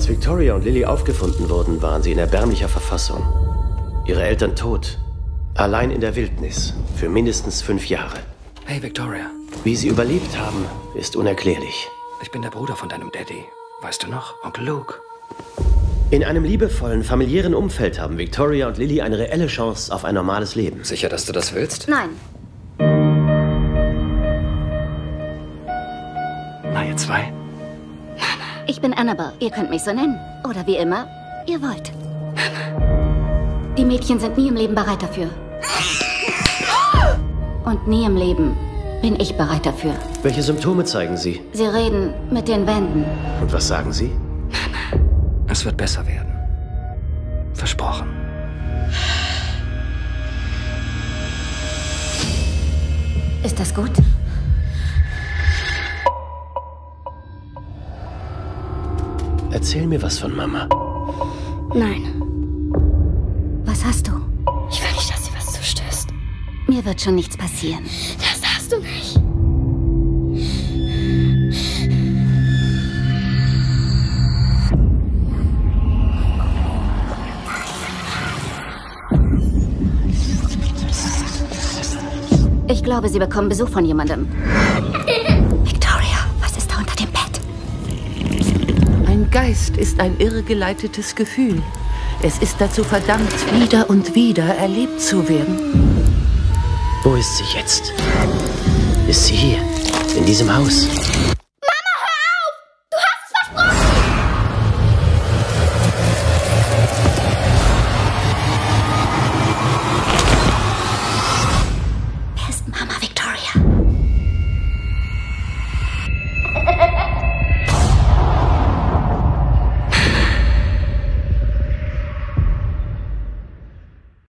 Als Victoria und Lily aufgefunden wurden, waren sie in erbärmlicher Verfassung. Ihre Eltern tot. Allein in der Wildnis. Für mindestens 5 Jahre. Hey, Victoria. Wie sie überlebt haben, ist unerklärlich. Ich bin der Bruder von deinem Daddy. Weißt du noch? Onkel Luke. In einem liebevollen, familiären Umfeld haben Victoria und Lily eine reelle Chance auf ein normales Leben. Sicher, dass du das willst? Nein. Na, ihr zwei? Ich bin Annabelle. Ihr könnt mich so nennen. Oder wie immer, ihr wollt. Die Mädchen sind nie im Leben bereit dafür. Und nie im Leben bin ich bereit dafür. Welche Symptome zeigen Sie? Sie reden mit den Wänden. Und was sagen Sie? Es wird besser werden. Versprochen. Ist das gut? Erzähl mir was von Mama. Nein. Was hast du? Ich will nicht, dass dir was zustößt. Mir wird schon nichts passieren. Das darfst du nicht. Ich glaube, Sie bekommen Besuch von jemandem. Victoria, was ist da unter dem Bett? Ein Geist ist ein irregeleitetes Gefühl. Es ist dazu verdammt, wieder und wieder erlebt zu werden. Wo ist sie jetzt? Ist sie hier? In diesem Haus?